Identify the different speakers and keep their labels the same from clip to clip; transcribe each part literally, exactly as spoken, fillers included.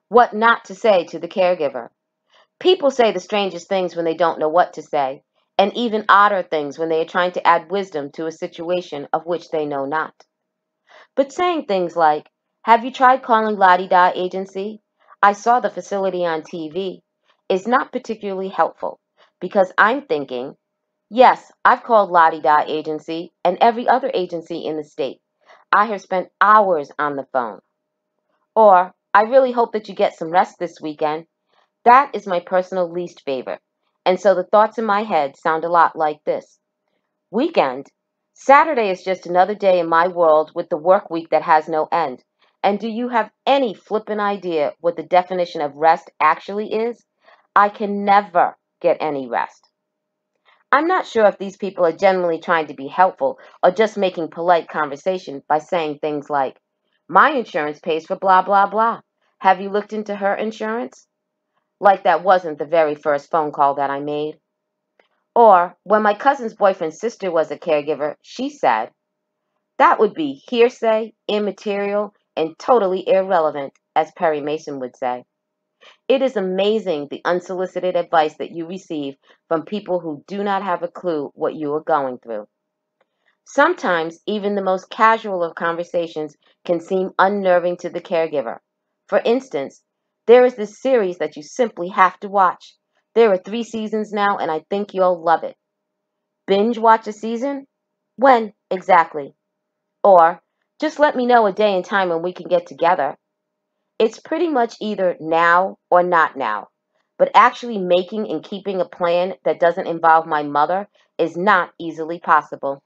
Speaker 1: What not to say to the caregiver. People say the strangest things when they don't know what to say, and even odder things when they are trying to add wisdom to a situation of which they know not. But saying things like, "Have you tried calling La-di-da agency? I saw the facility on T V," is not particularly helpful, because I'm thinking, yes, I've called La-di-da agency and every other agency in the state. I have spent hours on the phone. Or, "I really hope that you get some rest this weekend." That is my personal least favorite. And so the thoughts in my head sound a lot like this. Weekend? Saturday is just another day in my world with the work week that has no end. And do you have any flippin' idea what the definition of rest actually is? I can never get any rest. I'm not sure if these people are genuinely trying to be helpful or just making polite conversation by saying things like, "My insurance pays for blah, blah, blah. Have you looked into her insurance?" Like that wasn't the very first phone call that I made. Or, when my cousin's boyfriend's sister was a caregiver, she said, "That would be hearsay, immaterial, and totally irrelevant," as Perry Mason would say. It is amazing the unsolicited advice that you receive from people who do not have a clue what you are going through. Sometimes, even the most casual of conversations can seem unnerving to the caregiver. For instance, there is this series that you simply have to watch. There are three seasons now, and I think you'll love it. Binge watch a season? When exactly? Or, just let me know a day and time when we can get together. It's pretty much either now or not now. But actually making and keeping a plan that doesn't involve my mother is not easily possible.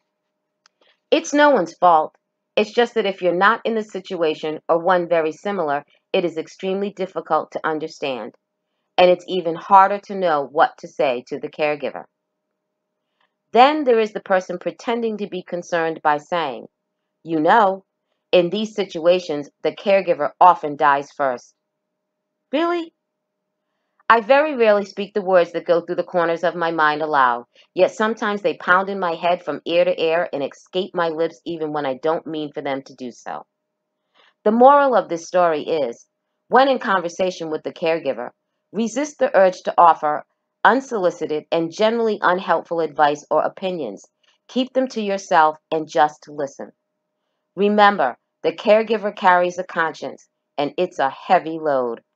Speaker 1: It's no one's fault. It's just that if you're not in the situation or one very similar, it is extremely difficult to understand. And it's even harder to know what to say to the caregiver. Then there is the person pretending to be concerned by saying, "You know, in these situations, the caregiver often dies first." Really? I very rarely speak the words that go through the corners of my mind aloud, yet sometimes they pound in my head from ear to ear and escape my lips even when I don't mean for them to do so. The moral of this story is, when in conversation with the caregiver, resist the urge to offer unsolicited and generally unhelpful advice or opinions. Keep them to yourself and just listen. Remember, the caregiver carries a conscience, and it's a heavy load.